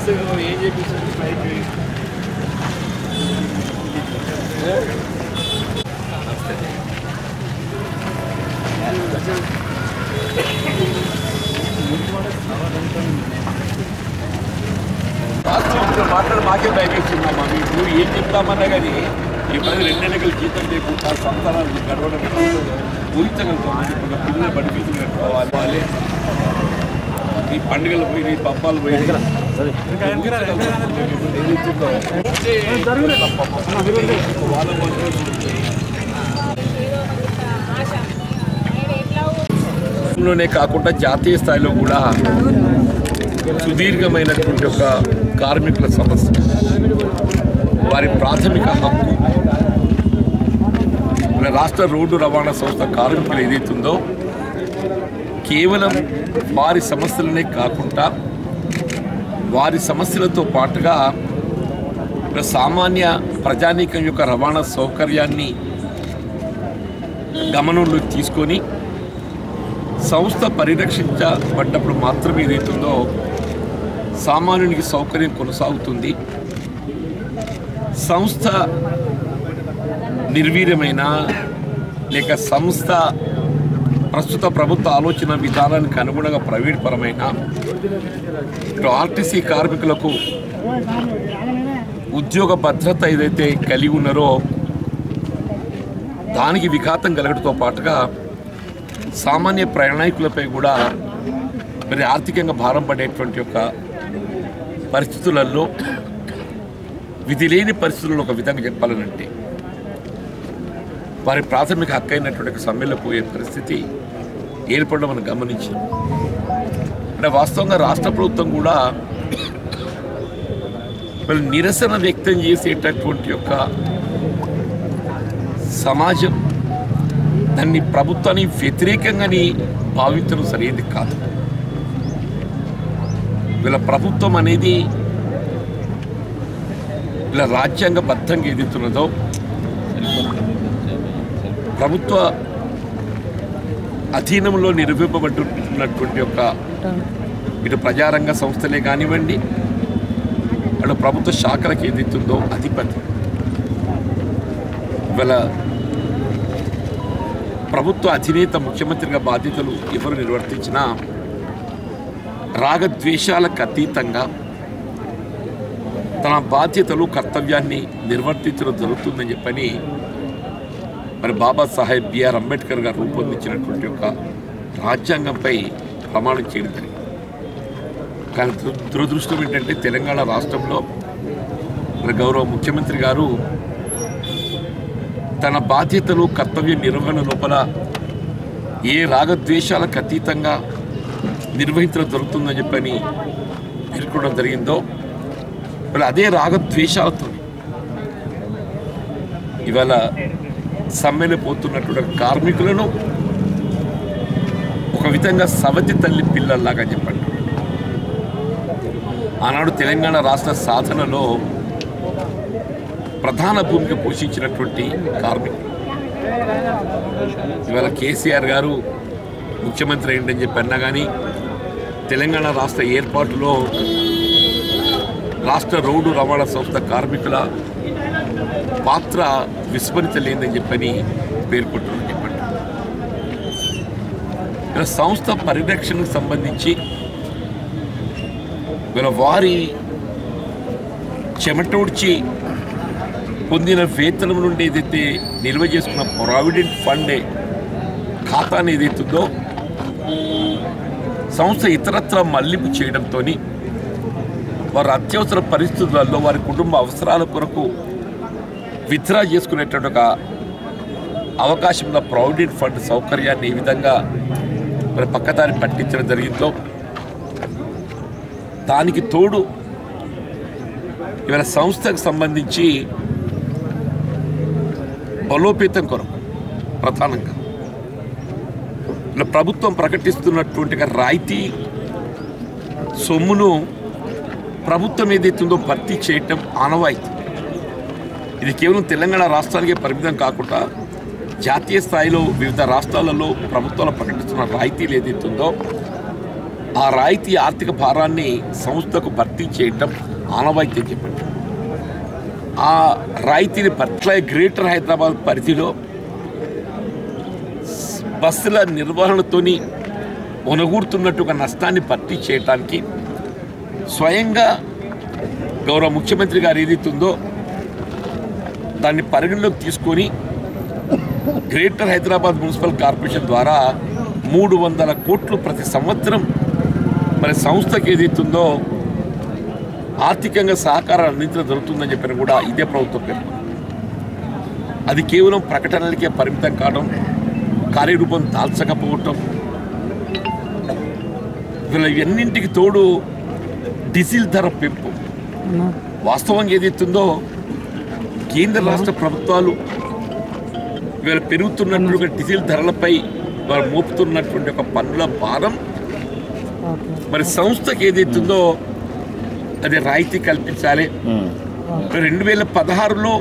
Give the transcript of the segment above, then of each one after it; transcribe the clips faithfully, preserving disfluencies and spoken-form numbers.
ఏం చేపిస్తుంది పైకి రాష్ట్రంలో మాట్లాడి మాకే భయపెడుతున్నామా మీకు ఏం చెప్తామన్నా కానీ ఈ పది రెండు ఎన్నికలు జీతం లేకుండా సంతానాలు గడవడం ఊహించగలుగుతాం. పిల్లలు బడిపీసులు కట్టుకోవాలి, ఈ పండుగలు పోయి పబ్బాలు పోయి లోనే కాకుండా జాతీయ స్థాయిలో కూడా సుదీర్ఘమైనటువంటి ఒక కార్మికుల సమస్య, వారి ప్రాథమిక హక్కు, మన రాష్ట్ర రోడ్డు రవాణా సంస్థ కార్మికులు ఏదైతుందో కేవలం వారి సమస్యలనే కాకుండా వారి సమస్యలతో పాటుగా సామాన్య ప్రజానీకం యొక్క రవాణా సౌకర్యాన్ని గమనంలోకి తీసుకొని సంస్థ పరిరక్షించబడ్డప్పుడు మాత్రమే ఏదైతుందో సామాన్యునికి సౌకర్యం కొనసాగుతుంది. సంస్థ నిర్వీర్యమైన లేక సంస్థ ప్రస్తుత ప్రభుత్వ ఆలోచన విధానానికి అనుగుణంగా ప్రైవేట్ పరమైన ఇటు ఆర్టీసీ కార్మికులకు ఉద్యోగ భద్రత ఏదైతే కలిగి ఉన్నారో దానికి విఘాతం కలగడంతో పాటుగా సామాన్య ప్రయాణికులపై కూడా మరి ఆర్థికంగా భారం పడేటువంటి యొక్క పరిస్థితులలో విధి లేని పరిస్థితుల్లో ఒక విధంగా చెప్పాలనంటే వారి ప్రాథమిక హక్కు అయినటువంటి సమ్మెలో పోయే పరిస్థితి ఏర్పడడం మనం గమనించాం. అంటే వాస్తవంగా రాష్ట్ర ప్రభుత్వం కూడా వాళ్ళు నిరసన వ్యక్తం చేసేటటువంటి యొక్క సమాజం దాన్ని ప్రభుత్వాన్ని వ్యతిరేకంగాని భావించడం సరైనది కాదు. వీళ్ళ ప్రభుత్వం అనేది వీళ్ళ రాజ్యాంగబద్ధంగా ఎదుగుతున్నదో ప్రభుత్వ అధీనంలో నిర్వహింపబడుతున్నటువంటి యొక్క ఇటు ప్రజారంగ సంస్థలే కానివ్వండి, అటు ప్రభుత్వ శాఖలకు ఏదైతుందో అధిపతి ఇవాళ ప్రభుత్వ అధినేత ముఖ్యమంత్రిగా బాధ్యతలు ఎవరు నిర్వర్తించినా రాగద్వేషాలకు అతీతంగా తన బాధ్యతలు కర్తవ్యాన్ని నిర్వర్తించడం జరుగుతుందని చెప్పని మరి బాబాసాహెబ్ బిఆర్ అంబేద్కర్ గారు రూపొందించినటువంటి యొక్క రాజ్యాంగంపై ప్రమాణం చేయడం జరిగింది. కానీ దురదృష్టం ఏంటంటే తెలంగాణ రాష్ట్రంలో మరి గౌరవ ముఖ్యమంత్రి గారు తన బాధ్యతలు కర్తవ్య నిర్వహణ లోపల ఏ రాగద్వేషాలకు అతీతంగా నిర్వహించడం జరుగుతుందని చెప్పని పేర్కొనడం జరిగిందో మరి అదే రాగద్వేషాలతో ఇవాళ సమ్మెలో పోతున్నటువంటి కార్మికులను ఒక విధంగా సవతి తల్లి పిల్లల్లాగా చెప్పండి. ఆనాడు తెలంగాణ రాష్ట్ర సాధనలో ప్రధాన భూమిక పోషించినటువంటి కార్మికులు ఇవాళ కేసీఆర్ గారు ముఖ్యమంత్రి అయిందని చెప్పి అన్నా కానీ తెలంగాణ రాష్ట్ర ఏర్పాటులో రాష్ట్ర రోడ్డు రవాణా సంస్థ కార్మికుల పాత్ర విస్మరించలేదని చెప్పని పేర్కొంటున్నారని చెప్పండి. ఇలా సంస్థ పరిరక్షణకు సంబంధించి వీళ్ళ వారి చెమటోడ్చి పొందిన వేతనం నుండి ఏదైతే నిల్వ చేసుకున్న ప్రావిడెంట్ ఫండ్ ఖాతాను ఏదైతుందో సంస్థ ఇతరత్ర మళ్లింపు చేయడంతో వారి అత్యవసర పరిస్థితులలో వారి కుటుంబ అవసరాల కొరకు విత్డ్రా చేసుకునేటువంటి ఒక అవకాశంలో ప్రావిడెంట్ ఫండ్ సౌకర్యాన్ని ఈ విధంగా మరి పక్కదారి పట్టించడం జరిగిందో దానికి తోడు ఇవాళ సంస్థకు సంబంధించి బలోపేతం కొరకు ప్రధానంగా ఇలా ప్రభుత్వం ప్రకటిస్తున్నటువంటి రాయితీ సొమ్మును ప్రభుత్వం ఏదైతుందో భర్తీ చేయటం ఆనవాయితీ. ఇది కేవలం తెలంగాణ రాష్ట్రానికే పరిమితం కాకుండా జాతీయ స్థాయిలో వివిధ రాష్ట్రాలలో ప్రభుత్వాలు ప్రకటిస్తున్న రాయితీలు ఏదైతుందో ఆ రాయితీ ఆర్థిక భారాన్ని సంస్థకు భర్తీ చేయటం ఆనవాయితీ చెప్పండి. ఆ రాయితీని పట్ల గ్రేటర్ హైదరాబాద్ పరిధిలో బస్సుల నిర్వహణతోని ఒనగూరుతున్నట్టు నష్టాన్ని భర్తీ చేయడానికి స్వయంగా గౌరవ ముఖ్యమంత్రి గారు ఏదైతుందో దాన్ని పరిగణలోకి తీసుకొని గ్రేటర్ హైదరాబాద్ మున్సిపల్ కార్పొరేషన్ ద్వారా మూడు వందల కోట్లు ప్రతి సంవత్సరం మరి సంస్థకి ఏదైతుందో ఆర్థికంగా సహకారం అందించడం జరుగుతుందని చెప్పిన కూడా ఇదే ప్రభుత్వం పేరు. అది కేవలం ప్రకటనలకే పరిమితం కావడం, కార్యరూపం దాల్చకపోవటం, వీళ్ళ ఎన్నింటికి తోడు డీజిల్ ధర పెంపు. వాస్తవంగా ఏదైతుందో కేంద్ర రాష్ట్ర ప్రభుత్వాలు వీళ్ళ పెరుగుతున్నటువంటి డీజిల్ ధరలపై వారు మోపుతున్నటువంటి ఒక పన్నుల భారం మరి సంస్థకి ఏదైతుందో అది రాయితీ కల్పించాలి. రెండు వేల పదహారులో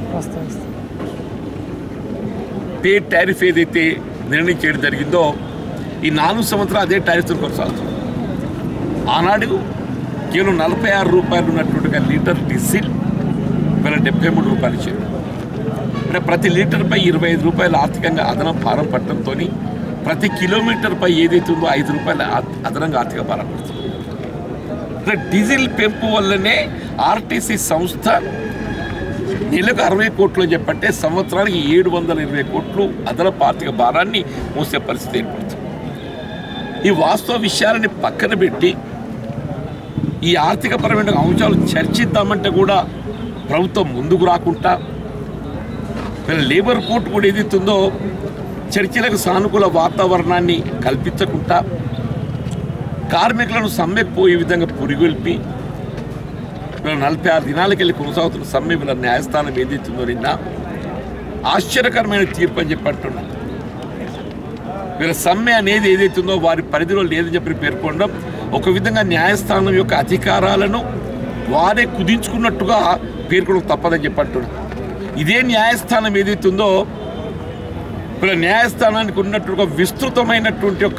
పే టారిఫ్ ఏదైతే నిర్ణయం చేయడం జరిగిందో ఈ నాలుగు సంవత్సరాలు అదే టారిఫ్తో కొనసాగుతుంది. ఆనాడు కేవలం నలభై ఆరు రూపాయలు ఉన్నటువంటి లీటర్ డీజిల్ వీళ్ళ డెబ్బై మూడు రూపాయలు ఇచ్చారు. అంటే ప్రతి లీటర్పై ఇరవై ఐదు రూపాయలు ఆర్థికంగా అదనం భారం పట్టడంతో ప్రతి కిలోమీటర్పై ఏదైతుందో ఐదు రూపాయల అదనంగా ఆర్థిక భారం పడుతుంది. అంటే డీజిల్ పెంపు వల్లనే ఆర్టీసీ సంస్థ నెలకు అరవై కోట్లు అని చెప్పంటే సంవత్సరానికి ఏడు వందల ఇరవై కోట్లు అదనపు ఆర్థిక భారాన్ని మోసే పరిస్థితి ఏర్పడుతుంది. ఈ వాస్తవ విషయాలని పక్కన పెట్టి ఈ ఆర్థికపరమైన అంశాలు చర్చిద్దామంటే కూడా ప్రభుత్వం ముందుకు రాకుండా వీళ్ళ లేబర్ కోర్టు కూడా ఏదైతుందో చర్చలకు సానుకూల వాతావరణాన్ని కల్పించకుండా కార్మికులను సమ్మెకు పోయే విధంగా పురిగొల్పి వీళ్ళ నలభై ఆరు దినాలకి వెళ్ళి కొనసాగుతున్న సమ్మె వీళ్ళ న్యాయస్థానం ఏదైతుందో నిన్న ఆశ్చర్యకరమైన తీర్పు అని చెప్పి అంటున్నారు. వీళ్ళ సమ్మె అనేది ఏదైతుందో వారి పరిధిలో లేదని చెప్పి పేర్కొనడం ఒక విధంగా న్యాయస్థానం యొక్క అధికారాలను వారే కుదించుకున్నట్టుగా పేర్కొనడం తప్పదని చెప్పి అంటున్నారు. ఇదే న్యాయస్థానం ఏదైతుందో వీళ్ళ న్యాయస్థానానికి ఉన్నట్టుగా విస్తృతమైనటువంటి యొక్క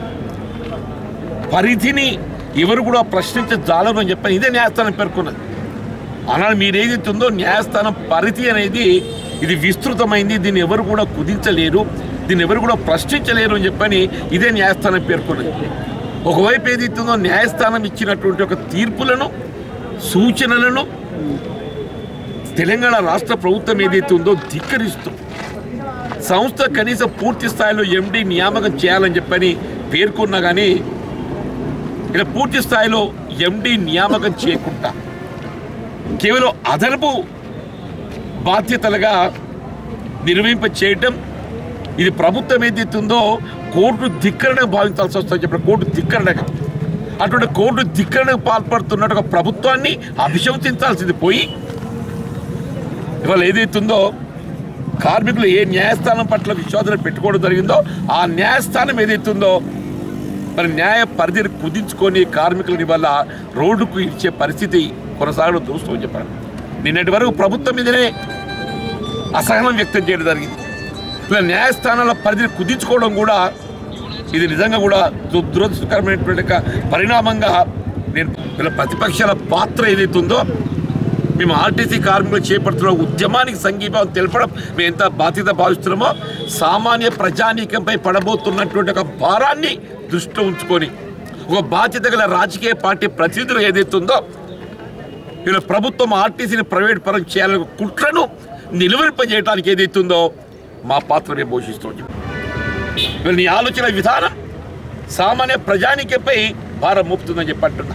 పరిధిని ఎవరు కూడా ప్రశ్నించజాలరు అని చెప్పని ఇదే న్యాయస్థానం పేర్కొన్నది. ஆனால் మీరు ఏదైతుందో న్యాయస్థానం పరిధి అనేది ఇది విస్తృతమైంది, దీన్ని ఎవరు కూడా కుదించలేరు, దీన్ని ఎవరు కూడా ప్రశ్నించలేరు అని చెప్పని ఇదే న్యాయస్థానం పేర్కొన్నది. ఒకవైపు ఏదైతుందో న్యాయస్థానం ఇచ్చినటువంటి ఒక తీర్పులను సూచనలను తెలంగాణ రాష్ట్ర ప్రభుత్వం ఏదైతే ఉందో ధిక్కరిస్తూ సంస్థ కనీసం పూర్తి స్థాయిలో ఎండీ నియామకం చేయాలని చెప్పని పేర్కొన్నా కానీ ఇలా పూర్తి స్థాయిలో ఎండీ నియామకం చేయకుండా కేవలం అదనపు బాధ్యతలుగా నిర్వహింప చేయటం ఇది ప్రభుత్వం ఏదైతుందో కోర్టు ధిక్కరణగా భావించాల్సి వస్తుందని చెప్పిన కోర్టు ధిక్కరణగా అటువంటి కోర్టు ధిక్కరణకు పాల్పడుతున్నట్టు ప్రభుత్వాన్ని అభిశంసించాల్సింది పోయి ఇవాళ ఏదైతుందో కార్మికులు ఏ న్యాయస్థానం పట్ల విశ్వాసం పెట్టుకోవడం జరిగిందో ఆ న్యాయస్థానం ఏదైతుందో మరి న్యాయ పరిధిని కుదించుకొని కార్మికులని వల్ల రోడ్డుకు ఇచ్చే పరిస్థితి కొనసాగడం చూస్తామని చెప్పారు. నిన్నటి వరకు ప్రభుత్వం మీదనే అసహనం వ్యక్తం చేయడం జరిగింది. ఇలా న్యాయస్థానాల పరిధిని కుదించుకోవడం కూడా ఇది నిజంగా కూడా దురదృష్టకరమైనటువంటి పరిణామంగా నేను వీళ్ళ ప్రతిపక్షాల పాత్ర ఏదైతుందో మేము ఆర్టీసీ కార్మికులు చేపడుతున్న ఉద్యమానికి సంఘీభావం తెలపడం మేము ఎంత బాధ్యత భావిస్తున్నామో సామాన్య ప్రజానీకంపై పడబోతున్నటువంటి ఒక భారాన్ని దృష్టిలో ఉంచుకొని ఒక బాధ్యత గల రాజకీయ పార్టీ ప్రతినిధులు ఏదైతుందో వీళ్ళ ప్రభుత్వం ఆర్టీసీని ప్రైవేట్ పరం చేయాలని కుట్రను నిలువరింపజేయడానికి ఏదైతుందో మా పాత్రనే పోషిస్తుంది. వీళ్ళ నీ ఆలోచన విధానం సామాన్య ప్రజానీకంపై భారం మోపుతుందని చెప్పి అంటున్నా.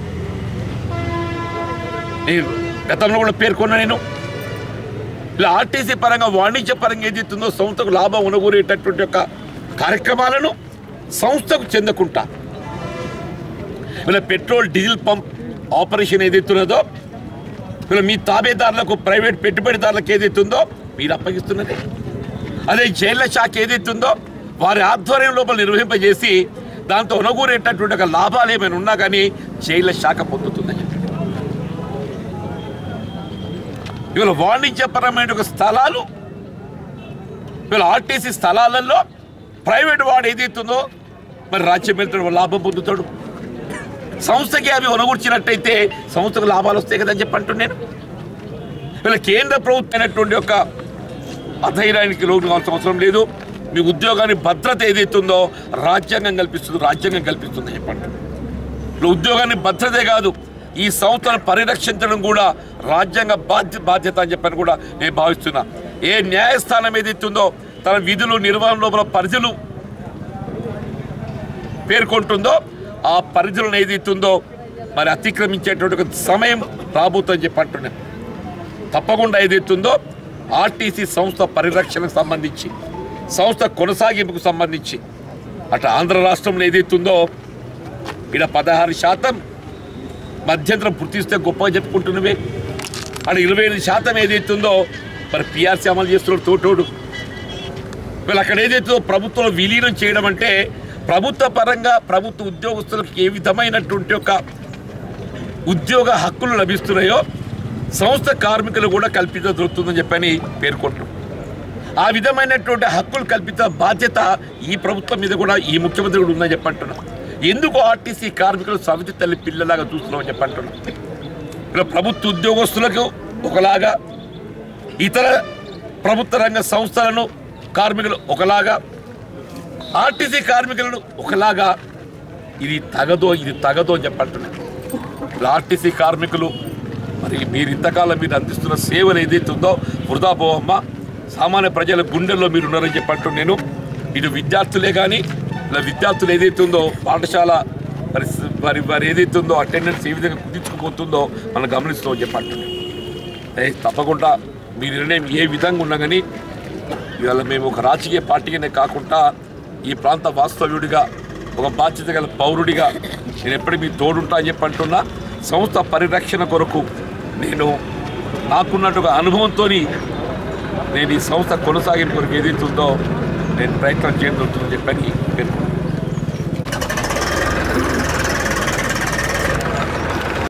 నేను గతంలో కూడా పేర్కొన్నా నేను ఇలా ఆర్టీసీ పరంగా వాణిజ్య పరంగా ఏదైతుందో సంస్థకు లాభం ఉనగూరేటటువంటి యొక్క కార్యక్రమాలను సంస్థకు చెందకుండా వీళ్ళ పెట్రోల్ డీజిల్ పంప్ ఆపరేషన్ ఏదైతున్నదో వీళ్ళ మీ తాబేదారులకు ప్రైవేట్ పెట్టుబడిదారులకు ఏదైతుందో మీరు అప్పగిస్తున్నది. అదే జైళ్ల శాఖ ఏదైతుందో వారి ఆధ్వర్యం లోపల నిర్వహింపజేసి దాంతో ఉనగూరేటటువంటి ఒక లాభాలు ఏమైనా ఉన్నా కానీ జైళ్ల శాఖ పొందుతుందని చెప్పి ఇవాళ వాణిజ్యపరమైన ఒక స్థలాలు ఇవాళ ఆర్టీసీ స్థలాలలో ప్రైవేట్ వాడు ఏదైతుందో మరి రాజ్యం వెళ్తాడు లాభం పొందుతాడు. సంస్థకి అవి ఒనగూర్చినట్టయితే సంస్థకు లాభాలు వస్తాయి కదని చెప్పి అంటున్నాను. వీళ్ళ కేంద్ర ప్రభుత్వం అయినటువంటి యొక్క అధైర్యానికి లోటు కావాల్సిన అవసరం లేదు. మీ ఉద్యోగాన్ని భద్రత ఏదైతుందో రాజ్యాంగం కల్పిస్తుందో రాజ్యాంగం కల్పిస్తుందని చెప్పండి. ఇప్పుడు ఉద్యోగాన్ని భద్రతే కాదు, ఈ సంస్థను పరిరక్షించడం కూడా రాజ్యాంగ బాధ్య బాధ్యత అని చెప్పని కూడా నేను భావిస్తున్నా. ఏ న్యాయస్థానం ఏదైతుందో తన విధులు నిర్వహణ లోపల పరిధులు పేర్కొంటుందో ఆ పరిధులను ఏదైతుందో మరి అతిక్రమించేటువంటి సమయం రాబోతుందని చెప్పి అంటున్నాను. తప్పకుండా ఏదైతుందో ఆర్టీసీ సంస్థ పరిరక్షణకు సంబంధించి, సంస్థ కొనసాగింపుకు సంబంధించి అటు ఆంధ్ర రాష్ట్రంలో ఏదైతుందో ఇక్కడ పదహారు శాతం మధ్యంతరం పూర్తిస్తే గొప్పగా చెప్పుకుంటున్నవే, అక్కడ ఇరవై ఎనిమిది శాతం ఏదైతుందో మరి పిఆర్సీ అమలు చేస్తున్నాడు తోటోడు. వీళ్ళు అక్కడ ఏదైతుందో ప్రభుత్వంలో విలీనం చేయడం అంటే ప్రభుత్వ పరంగా ప్రభుత్వ ఉద్యోగస్తులకు ఏ విధమైనటువంటి ఒక ఉద్యోగ హక్కులు లభిస్తున్నాయో సంస్థ కార్మికులు కూడా కల్పిత దొరుకుతుందని చెప్పని పేర్కొంటున్నాం. ఆ విధమైనటువంటి హక్కులు కల్పిత బాధ్యత ఈ ప్రభుత్వం మీద కూడా ఈ ముఖ్యమంత్రి కూడా ఉందని చెప్పంటున్నాం. ఎందుకు ఆర్టీసీ కార్మికులు సవితి తల్లి పిల్లలాగా చూస్తున్నామని చెప్పంటున్నాం. ఇలా ప్రభుత్వ ఉద్యోగస్తులకు ఒకలాగా, ఇతర ప్రభుత్వ రంగ సంస్థలను కార్మికులు ఒకలాగా, ఆర్టీసీ కార్మికులను ఒకలాగా, ఇది తగదో ఇది తగదో అని చెప్పంటున్నాం. ఇలా ఆర్టీసీ కార్మికులు మరి మీరు ఇంతకాలం మీరు అందిస్తున్న సేవలు ఏదైతే ఉందో వృధా పోవమ్మ, సామాన్య ప్రజల గుండెల్లో మీరు ఉన్నారని చెప్పంటూ నేను ఇటు విద్యార్థులే కానీ ఇలా విద్యార్థులు ఏదైతే ఉందో పాఠశాల మరి మరి వారు ఏదైతే ఉందో అటెండెన్స్ ఏ విధంగా కుదించుకుపోతుందో మనం గమనిస్తామని చెప్పంటున్నాను. తప్పకుండా మీ నిర్ణయం ఏ విధంగా ఉన్నా కానీ ఇవాళ మేము ఒక రాజకీయ పార్టీగానే కాకుండా ఈ ప్రాంత వాస్తవ్యుడిగా ఒక బాధ్యత గల పౌరుడిగా నేను ఎప్పటికీ మీ తోడుంటా అని చెప్పి అంటున్నా. సంస్థ పరిరక్షణ కొరకు నేను నాకున్నట్టు ఒక అనుభవంతో నేను ఈ సంస్థ కొనసాగింపు కొరకు ఏదైతే ఉందో నేను ప్రయత్నం చేయడం జరుగుతుందని చెప్పని పేర్కొన్నాను.